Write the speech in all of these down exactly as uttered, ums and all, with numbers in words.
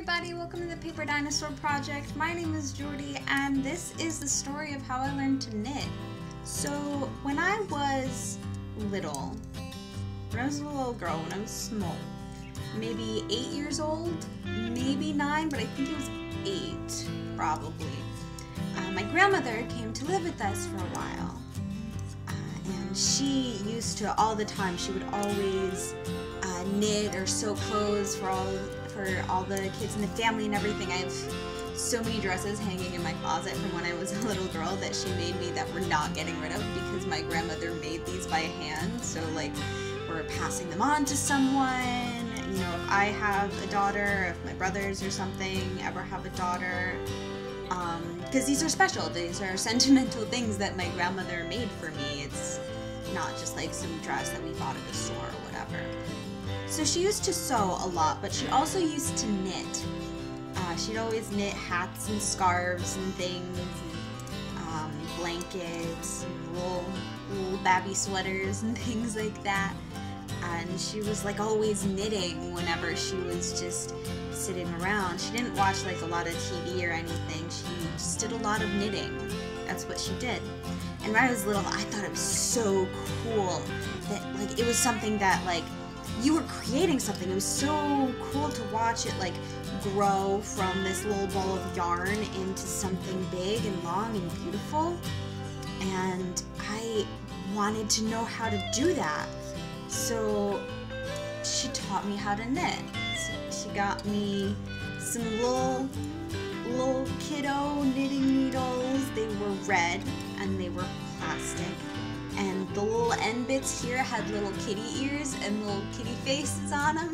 everybody, welcome to the Paper Dinosaur Project. My name is Jordy and this is the story of how I learned to knit. So when I was little, when I was a little girl, when I was small, maybe eight years old, maybe nine, but I think it was eight, probably. Uh, my grandmother came to live with us for a while. Uh, and she used to, all the time, she would always uh, knit or sew clothes for all for all the kids in the family and everything. I have so many dresses hanging in my closet from when I was a little girl that she made me that we're not getting rid of because my grandmother made these by hand. So like we're passing them on to someone. You know, if I have a daughter, if my brothers or something ever have a daughter, because um, these are special. These are sentimental things that my grandmother made for me. It's not just like some dress that we bought at the store or whatever. So she used to sew a lot, but she also used to knit. Uh, she'd always knit hats and scarves and things, and um, blankets, and little, little babby sweaters and things like that. And she was like always knitting whenever she was just sitting around. She didn't watch like a lot of T V or anything. She just did a lot of knitting. That's what she did. And when I was little, I thought it was so cool that like it was something that like you were creating something. It was so cool to watch it like grow from this little ball of yarn into something big and long and beautiful. And I wanted to know how to do that. So she taught me how to knit. So she got me some little, little kiddo knitting needles. They were red and they were plastic. And the little end bits here had little kitty ears and little kitty faces on them.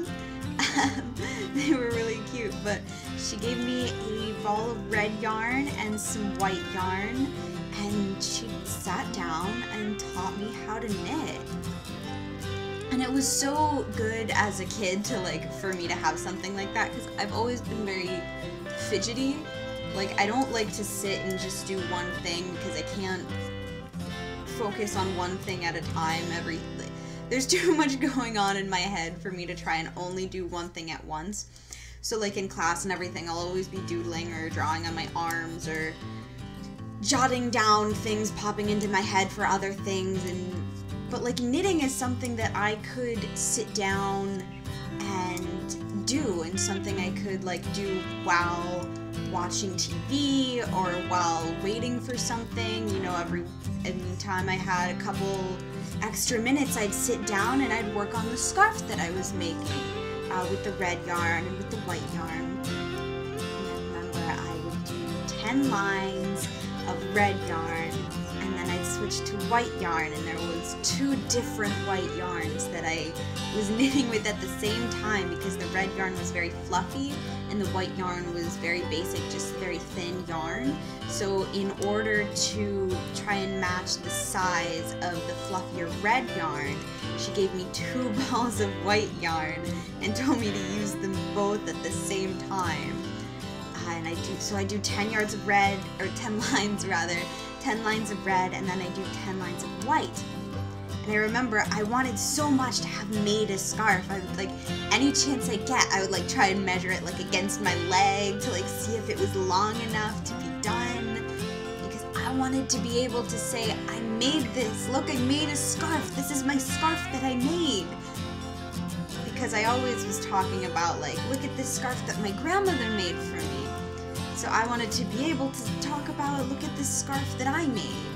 They were really cute, but she gave me a ball of red yarn and some white yarn, and she sat down and taught me how to knit. And it was so good as a kid to like, for me to have something like that, because I've always been very fidgety. Like, I don't like to sit and just do one thing because I can't focus on one thing at a time. Every there's too much going on in my head for me to try and only do one thing at once. So like in class and everything, I'll always be doodling or drawing on my arms or jotting down things popping into my head for other things. And but like knitting is something that I could sit down and do, and something I could like do while watching T V or while waiting for something. You know, every anytime I had a couple extra minutes, I'd sit down and I'd work on the scarf that I was making uh, with the red yarn and with the white yarn. And I remember I would do ten lines of red yarn, and then I'd switch to white yarn, and there was two different white yarns that I was knitting with at the same time because the red yarn was very fluffy and the white yarn was very basic, just very thin yarn. So in order to try and match the size of the fluffier red yarn, she gave me two balls of white yarn and told me to use them both at the same time. Uh, and I do so I do ten yards of red, or ten lines rather, ten lines of red, and then I do ten lines of white. And I remember I wanted so much to have made a scarf. I would like, any chance I get, I would like try and measure it like against my leg to like see if it was long enough to be done. Because I wanted to be able to say, I made this. Look, I made a scarf. This is my scarf that I made. Because I always was talking about like, look at this scarf that my grandmother made for me. So I wanted to be able to talk about, look at this scarf that I made.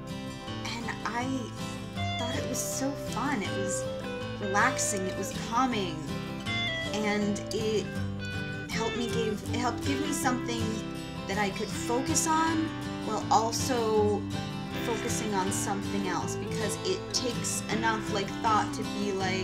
And I thought it was so fun. It was relaxing, it was calming, and it helped me give it helped give me something that I could focus on while also focusing on something else, because it takes enough like thought to be like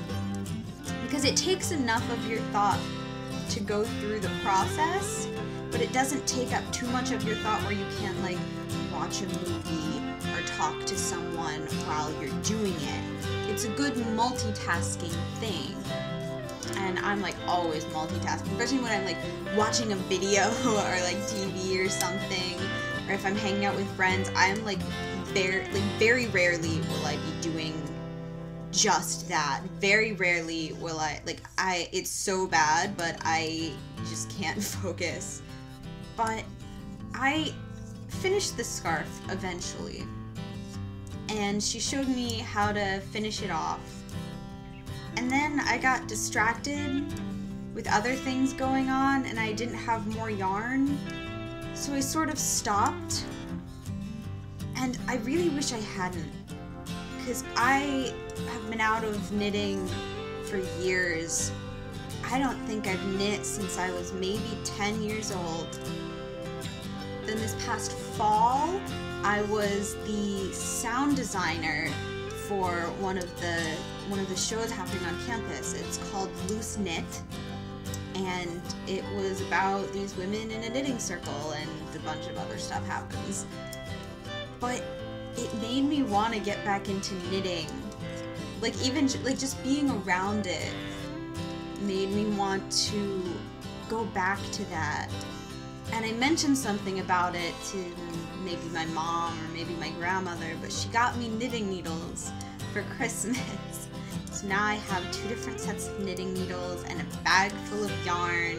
because it takes enough of your thought to go through the process, but it doesn't take up too much of your thought where you can't like watch a movie or talk to someone while you're doing it. It's a good multitasking thing. And I'm like always multitasking, especially when I'm like watching a video or like T V or something, or if I'm hanging out with friends. I'm like very, like very rarely will I be doing just that. Very rarely will I, like, I, it's so bad, but I just can't focus. But I finished the scarf eventually, and she showed me how to finish it off. And then I got distracted with other things going on, and I didn't have more yarn, so I sort of stopped. And I really wish I hadn't, because I have been out of knitting for years. I don't think I've knit since I was maybe ten years old. Then this past fall, I was the sound designer for one of the one of the shows happening on campus. It's called Loose Knit, and it was about these women in a knitting circle, and a bunch of other stuff happens. But it made me want to get back into knitting. Like, even like just being around it made me want to go back to that. And I mentioned something about it to maybe my mom or maybe my grandmother, but she got me knitting needles for Christmas. So now I have two different sets of knitting needles and a bag full of yarn,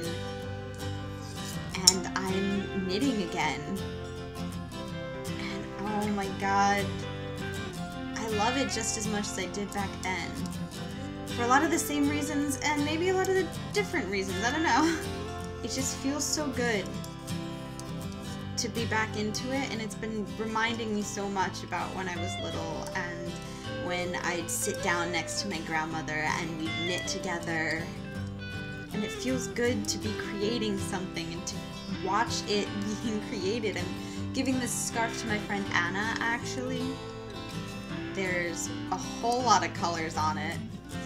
and I'm knitting again. And oh my god, I love it just as much as I did back then. For a lot of the same reasons, and maybe a lot of the different reasons, I don't know. It just feels so good to be back into it, and it's been reminding me so much about when I was little and when I'd sit down next to my grandmother and we'd knit together. And it feels good to be creating something and to watch it being created. I'm giving this scarf to my friend Anna, actually. There's a whole lot of colors on it.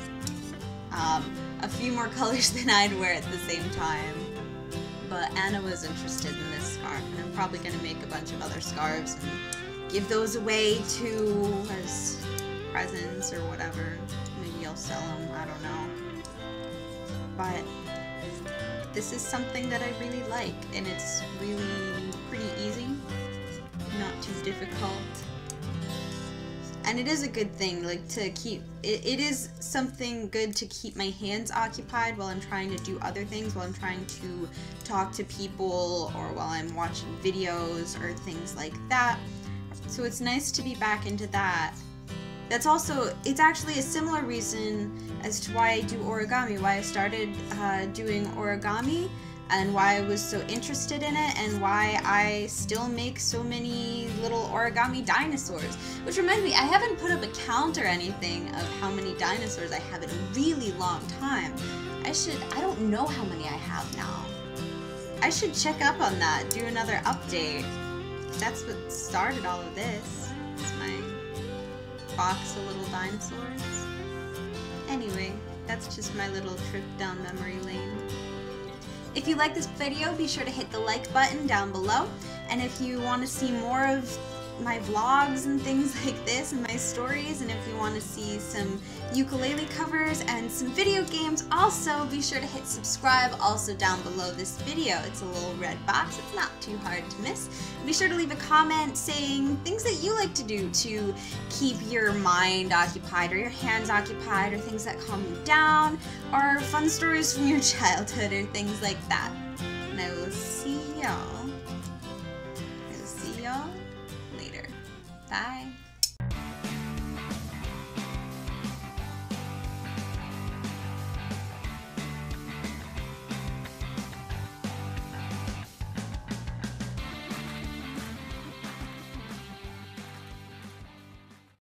Um, a few more colors than I'd wear at the same time. But Anna was interested in this scarf, and I'm probably going to make a bunch of other scarves and give those away too as presents or whatever. Maybe I'll sell them, I don't know. But this is something that I really like, and it's really pretty easy, not too difficult. And it is a good thing, like, to keep, it, it is something good to keep my hands occupied while I'm trying to do other things, while I'm trying to talk to people, or while I'm watching videos, or things like that. So it's nice to be back into that. That's also, it's actually a similar reason as to why I do origami, why I started uh, doing origami, and why I was so interested in it, and why I still make so many little origami dinosaurs. Which reminds me, I haven't put up a count or anything of how many dinosaurs I have in a really long time. I should, I don't know how many I have now. I should check up on that, do another update. That's what started all of this. It's my box of little dinosaurs. Anyway, that's just my little trip down memory lane. If you like this video, be sure to hit the like button down below. And if you want to see more of my vlogs and things like this and my stories, and if you want to see some ukulele covers and some video games, also be sure to hit subscribe also down below this video. It's a little red box. It's not too hard to miss. Be sure to leave a comment saying things that you like to do to keep your mind occupied or your hands occupied, or things that calm you down, or fun stories from your childhood or things like that. And I will see y'all. I will see y'all later. Bye.